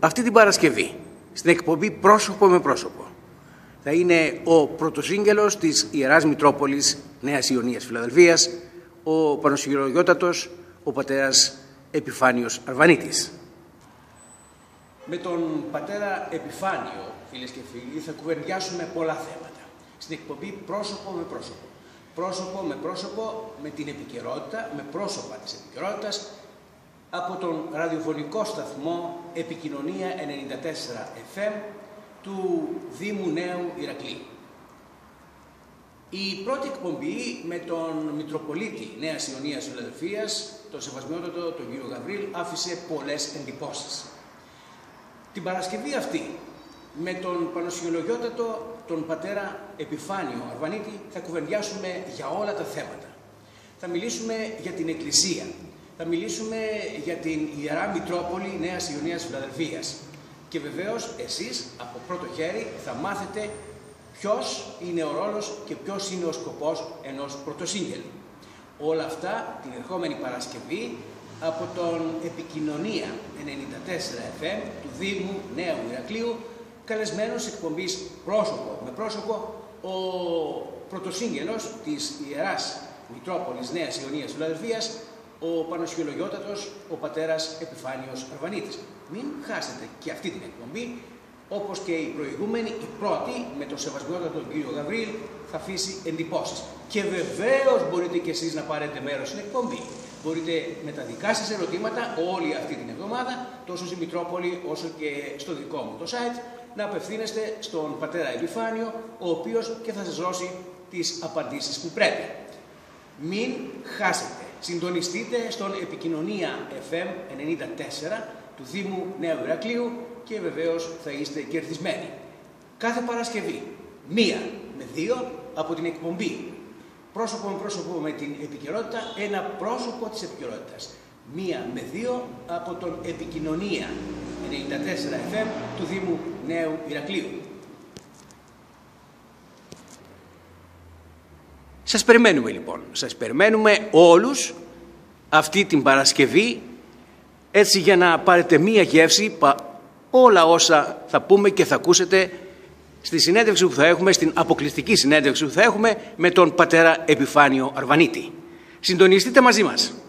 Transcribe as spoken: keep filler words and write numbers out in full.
αυτή την Παρασκευή, στην εκπομπή «Πρόσωπο με πρόσωπο», θα είναι ο πρωτοσύγγελος της Ιεράς Μητρόπολης Νέας Ιωνίας Φιλαδελφίας, ο Πανοσχυρογιώτατος, ο πατέρας Επιφάνιος Αρβανίτης. Με τον πατέρα Επιφάνιο, φίλες και φίλοι, θα κουβεντιάσουμε πολλά θέματα. Στην εκπομπή «Πρόσωπο με πρόσωπο». Πρόσωπο με πρόσωπο με την επικαιρότητα, με πρόσωπα της επικαιρότητας, από τον ραδιοφωνικό σταθμό Επικοινωνία ενενήντα τέσσερα εφ εμ του Δήμου Νέου Ηρακλείου. Η πρώτη εκπομπή με τον Μητροπολίτη Νέας Ιωνίας Φιλαδελφίας, τον Σεβασμιότατο, τον κύριο Γαβρίλ, άφησε πολλές εντυπώσεις. Την Παρασκευή αυτή, με τον Πανοσχυλογιώτατο, τον πατέρα Επιφάνιο Αρβανίτη, θα κουβεντιάσουμε για όλα τα θέματα. Θα μιλήσουμε για την Εκκλησία. Θα μιλήσουμε για την Ιερά Μητρόπολη Νέας Ιωνίας Φιλαδελφίας. Και βεβαίως εσείς από πρώτο χέρι θα μάθετε ποιος είναι ο ρόλος και ποιος είναι ο σκοπός ενός πρωτοσύγγελου. Όλα αυτά την ερχόμενη Παρασκευή από τον Επικοινωνία ενενήντα τέσσερα εφ εμ του Δήμου Νέου Ηρακλείου, καλεσμένος εκπομπής «Πρόσωπο με πρόσωπο», ο πρωτοσύγγελος της Ιεράς Μητρόπολης Νέας Ιωνίας Φιλαδελφίας, ο Πανοσχυλογιώτατος, ο πατέρας Επιφάνιος Αρβανίτης. Μην χάσετε και αυτή την εκπομπή, όπως και η προηγούμενη, η πρώτη, με τον Σεβασμιότατο κύριο Γαβρίλ, θα αφήσει εντυπώσεις. Και βεβαίως μπορείτε και εσείς να πάρετε μέρος στην εκπομπή. Μπορείτε με τα δικά σας ερωτήματα όλη αυτή την εβδομάδα, τόσο στη Μητρόπολη όσο και στο δικό μου το site, να απευθύνεστε στον πατέρα Επιφάνιο, ο οποίος και θα σας δώσει τις απαντήσεις που πρέπει. Μην χάσετε. Συντονιστείτε στον Επικοινωνία εφ εμ ενενήντα τέσσερα του Δήμου Νέου Ηρακλείου και βεβαίως θα είστε κερδισμένοι. Κάθε Παρασκευή, μία με δύο από την εκπομπή «Πρόσωπο με πρόσωπο» με την επικαιρότητα, ένα πρόσωπο της επικαιρότητας. Μία με δύο από τον Επικοινωνία ενενήντα τέσσερα εφ εμ του Δήμου Νέου Ηρακλείου. Σας περιμένουμε λοιπόν, σας περιμένουμε όλους αυτή την Παρασκευή, έτσι για να πάρετε μία γεύση όλα όσα θα πούμε και θα ακούσετε στη συνέντευξη που θα έχουμε, στην αποκλειστική συνέντευξη που θα έχουμε με τον πατέρα Επιφάνιο Αρβανίτη. Συντονιστείτε μαζί μας.